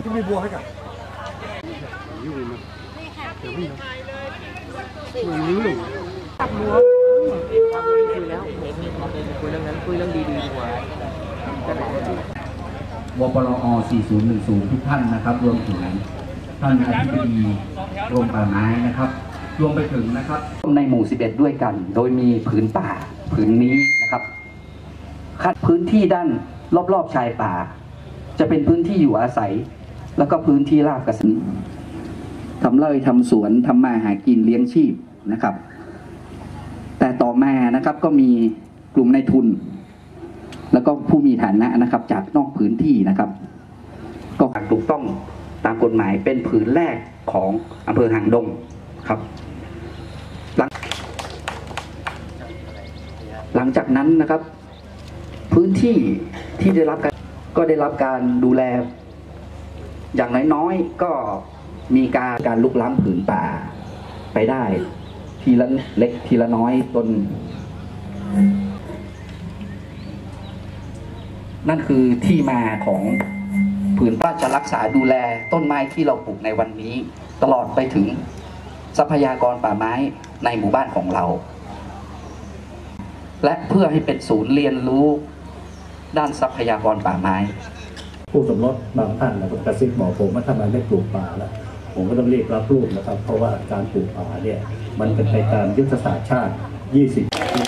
จะไม่บัวให้กับยุ่งนะเดี๋ยวพี่มันเรื่องตับบัวคุยแล้วคุยเรื่องนั้นคุยเรื่องดีๆดีกว่าวปรอ4010ทุกท่านนะครับรวมถึงท่านอธิบดีกรมป่าไม้นะครับรวมไปถึงนะครับในหมู่11ด้วยกันโดยมีผืนป่าผืนนี้นะครับคัดพื้นที่ด้านรอบๆชายป่าจะเป็นพื้นที่อยู่อาศัยแล้วก็พื้นที่ราบกระสินทำไร่ทำสวนทำมาหากินเลี้ยงชีพนะครับแต่ต่อมานะครับก็มีกลุ่มนายทุนแล้วก็ผู้มีฐานะนะครับจากนอกพื้นที่นะครับก็ถูกต้องตามกฎหมายเป็นผืนแรกของอำเภอหางดงครับหลังจากนั้นนะครับพื้นที่ที่ได้รับการดูแลอย่างน้อยๆก็มีการลุกล้ำผืนป่าไปได้ทีละเล็กทีละน้อยจนนั่นคือที่มาของผืนป่าจะรักษาดูแลต้นไม้ที่เราปลูกในวันนี้ตลอดไปถึงทรัพยากรป่าไม้ในหมู่บ้านของเราและเพื่อให้เป็นศูนย์เรียนรู้ด้านทรัพยากรป่าไม้ผู้สมรสบางท่านนะครับกระซิบบอกผมว่าทำไมไม่ปลูกป่าแล้วผมก็ต้องรีบรับรู้นะครับเพราะว่าการปลูกป่าเนี่ยมันเป็นไปตามยุทธศาสตร์ชาติ20ปี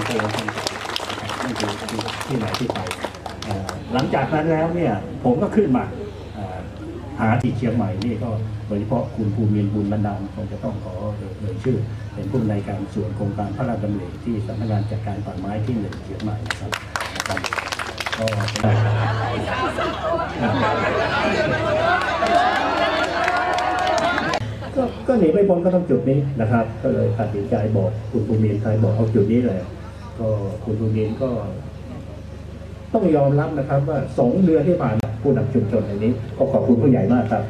ที่ไหนที่ไปหลังจากนั้นแล้วเนี่ยผมก็ขึ้นมาหาที่เชียงใหม่นี่ก็โดยเฉพาะคุณภูมินทร์บุญบรรดาลคงจะต้องขอเอ่ยชื่อเป็นผู้ในการส่วนโครงการพระราชดำริที่สำนักงานจัดการป่าไม้ที่1เชียงใหม่นะครับก็หนีไม่พ้นก็ต้องจุดนี้นะครับก็เลยตัดสินใจบอกคุณภูมินทร์ไทยบอกเอาจุดนี้เลยก็คุณภูมินทร์ก็ต้องยอมรับนะครับว่า2 เดือนที่ผ่านผู้นำชุมชนในนี้ก็ขอบคุณผู้ใหญ่มากครับ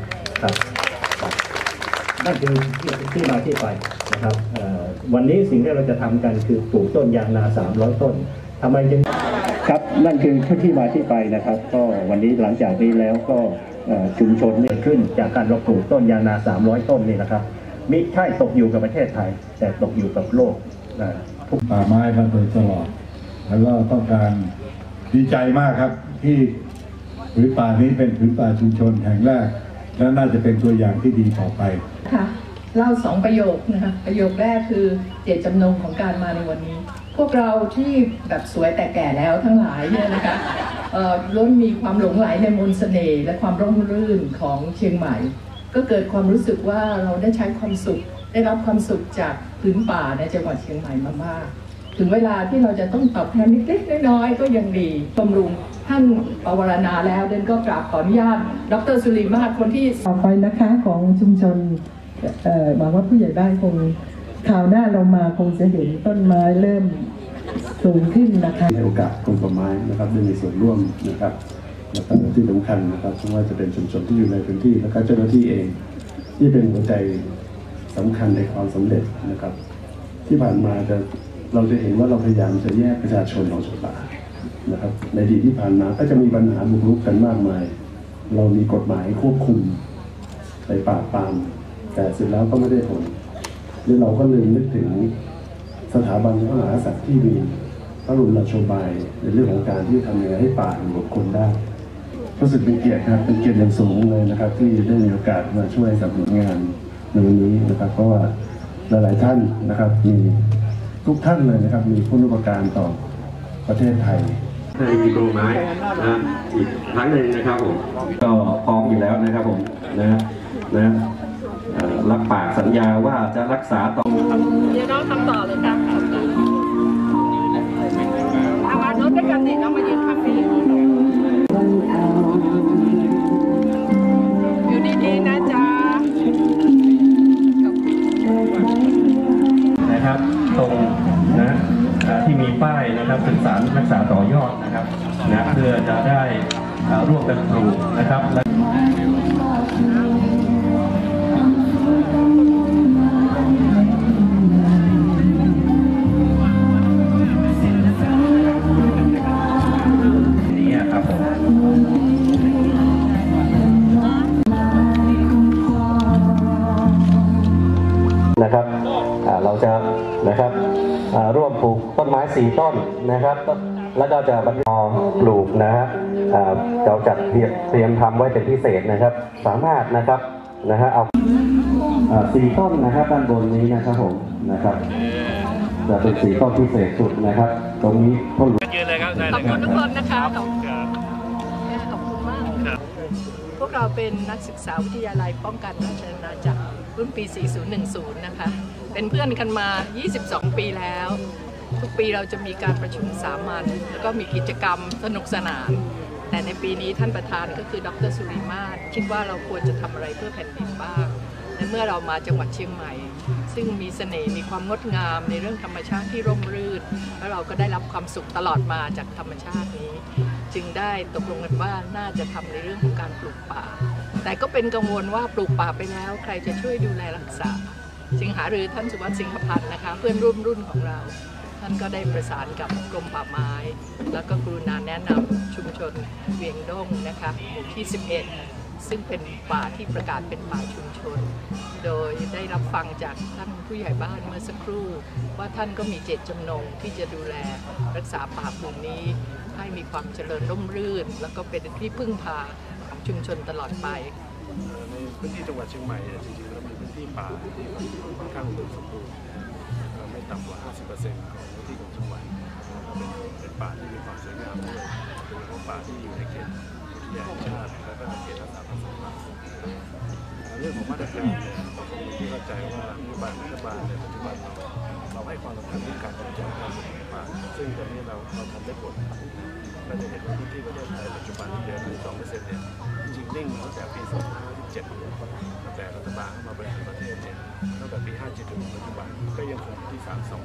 นั่นคือที่มาที่ไปนะครับวันนี้สิ่งที่เราจะทำกันคือปลูกต้นยางนา300 ต้นทำไมจึงครับนั่นคือที่มาที่ไปนะครับก็วันนี้หลังจากนี้แล้วก็ชุมชนเนี่ยขึ้นจากการเราปลูกต้นยางนา300 ต้นนี่นะครับมิใช่ตกอยู่กับประเทศไทยแต่ตกอยู่กับโลกป่าไม้มาโดยตลอดแล้วก็ต้องการดีใจมากครับที่ผืนป่านี้เป็นผืนป่าชุมชนแห่งแรกและน่าจะเป็นตัวอย่างที่ดีต่อไปค่ะเล่า2 ประโยคนะคะประโยคแรกคือเจตจำนงของการมาในวันนี้พวกเราที่แบบสวยแต่แก่แล้วทั้งหลายเนี่ยนะคะล้วนมีความหลงไหลในมนต์เสน่ห์และความร่มรื่นของเชียงใหม่ก็เกิดความรู้สึกว่าเราได้ใช้ความสุขได้รับความสุขจากพื้นป่าในจังหวัดเชียงใหม่มากๆถึงเวลาที่เราจะต้องตอบแทนเล็กๆน้อยๆก็ยังดีบำรุงท่านปวารณาแล้วเดินก็กราบขออนุญาตดร.สุริมาศคนที่ต่อไปนะคะของชุมชนหวังว่าผู้ใหญ่บ้านคงคราวหน้าเรามาคงจะเห็นต้นไม้เริ่มสูงขึ้นนะคะในโอกาสกรมป่าไม้นะครับได้มีส่วนร่วมนะครับและที่สำคัญนะครับไม่ว่าจะเป็นชุมชนที่อยู่ในพื้นที่และก็เจ้าหน้าที่เองที่เป็นหัวใจสำคัญในความสำเร็จนะครับที่ผ่านมาเราจะเห็นว่าเราพยายามจะแยกประชาชนออกจากป่านะครับในอดีตที่ผ่านมาก็จะมีปัญหาบุกรุกกันมากมายเรามีกฎหมายควบคุมไปปราบปรามแต่เสร็จแล้วก็ไม่ได้ผลหรือเราก็ลืมนึกถึงสถาบันพระมหากษัตริย์ที่มีพระบรมราโชบายในเรื่องของการที่ทำยังไงให้ป่าอยู่กับคนได้รู้สึกเป็นเกียรติครับเป็นเกียรติอย่างสูงเลยนะครับที่ได้มีโอกาสมาช่วยกับงานในวันนี้นะครับเพราะว่าหลายๆท่านนะครับมีทุกท่านเลยนะครับมีคุณูปการต่อประเทศไทยในกรมไม้นะอีกครั้งหนึ่งนะครับผมก็พร้อมอยู่แล้วนะครับผมนะรับปากสัญญาว่าจะรักษาต่อเดี๋ยวน้องทำต่อเลยครับเอาวางรถด้วยกันนี่น้องมายืนข้างนี้อยู่ดีๆนะจ๊ะนะครับตรงนะที่มีป้ายนะครับศึกษารักษาต่อยอดนะครับนะเพื่อจะได้ร่วมกันปลูกนะครับ 4 ต้นนะครับแล้วก็จะบรรจุปลูกนะฮะเราจัดเตรียมทำไว้เป็นพิเศษนะครับสามารถนะครับเอา4 ต้นนะครับด้านบนนี้นะครับผมนะครับจะเป็น4 ต้นพิเศษสุดนะครับตรงนี้ต้นขอบคุณทุกคนนะคะขอบคุณมากพวกเราเป็นนักศึกษาวิทยาลัยป้องกันราชอาณาจักรรุ่นปี 4010 นะคะเป็นเพื่อนกันมา 22 ปีแล้วทุกปีเราจะมีการประชุมสามัญแล้วก็มีกิจกรรมสนุกสนานแต่ในปีนี้ท่านประธานก็คือดร.สุริมาศคิดว่าเราควรจะทำอะไรเพื่อแผ่นดินบ้างและเมื่อเรามาจังหวัดเชียงใหม่ซึ่งมีเสน่ห์มีความงดงามในเรื่องธรรมชาติที่ร่มรื่นแล้วเราก็ได้รับความสุขตลอดมาจากธรรมชาตินี้จึงได้ตกลงกันว่าน่าจะทำในเรื่องของการปลูกป่าแต่ก็เป็นกังวลว่าปลูกป่าไปแล้วใครจะช่วยดูแลรักษาจึงหารือท่านสุวัฒน์สิงหพันธ์นะคะเพื่อนร่วมรุ่นของเราท่านก็ได้ประสานกับกรมป่าไม้แล้วก็กรุณาแนะนำชุมชนเวียงด้งนะคะหมู่ที่ 11ซึ่งเป็นป่าที่ประกาศเป็นป่าชุมชนโดยได้รับฟังจากท่านผู้ใหญ่บ้านเมื่อสักครู่ว่าท่านก็มีเจตจำนงที่จะดูแลรักษาป่าพื้นนี้ให้มีความเจริญร่มรื่นแล้วก็เป็นที่พึ่งพาของชุมชนตลอดไปในพื้นที่จังหวัดเชียงใหม่จริงๆแล้วมีพื้นที่ป่าที่ค่อนข้างอุดมสมบูรณ์ไม่ต่ำกว่า 50% ของพื้นที่ของจังหวัดเป็นป่าที่มีความสวยงามด้วยโดยเฉพาะป่าที่อยู่ในเขตอุทยานแห่งชาติและก็เขตรักษาพันธุ์สัตว์ป่าเรื่องของมาตรการเนี่ยผมที่เข้าใจว่านโยบายรัฐบาลในปัจจุบันเราให้ความสำคัญเรื่องการกำจัดการสูญป่าซึ่งตอนนี้เราทำได้ผลเราจะเห็นว่าพื้นที่ประเทศไทยปัจจุบันที่เหลือ 2% เนี่ยจริงๆนิ่งมาตั้งแต่ปี 2557ตั้งแต่รัฐบาลเข้ามาบริหารประเทศเนี่ยตั้งแต่ปี 57 ถึงปัจจุบันก็ยังคงที่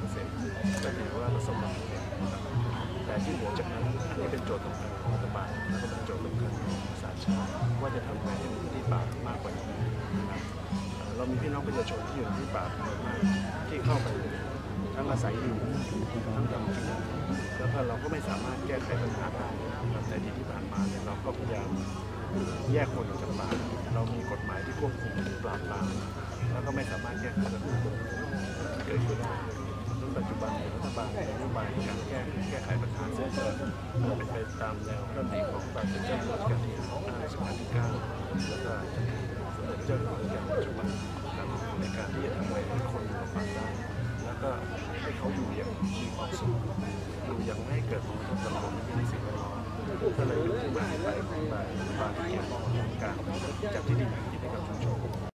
32% ก็ถือว่าประสบความสำเร็จแต่ที่เหลือจากนั้นอันนี้เป็นโจทย์สำคัญของรัฐบาลและก็เป็นโจทย์สำคัญของประชาชาติว่าจะทำไงให้มีพื้นที่ป่ามากกว่านี้นะครับเรามีพี่น้องประชาชนที่อยู่ที่ป่าเยอะมากที่เข้าไปทั้งอาศัยอยู่ทั้งทำกินแล้วก็เราก็ไม่สามารถแก้ไขปัญหาได้แต่ที่ผ่านมาเนี่ยเราก็พยายามแยกคนออกจากป่าเรามีกฎหมายที่ควบคุมปราบปรามแล้วก็ไม่สามารถแก้ไขปัญหาเกิดขึ้นได้ซึ่งปัจจุบันรัฐบาลนโยบายการแก้ไขปัญหาเศรษฐกิจเป็นไปตามแนวพระดำริของพระบาทสมเด็จพระเจ้าอยู่หัวรัชกาลที่ 9แล้วก็สมเด็จพระเจ้าอยู่หัวอย่างปัจจุบันในการที่จะทำให้คนอยู่กับป่าได้แล้วก็ให้เขาอยู่อย่างมีความสุขอยู่อย่างไม่ให้เกิดผลกระทบต่อคนที่มีสิ่งแวดล้อมก็เลยเป็นที่มาที่ไปของบางที่เกี่ยวข้องกับการจัดที่ดินให้กับชุมชน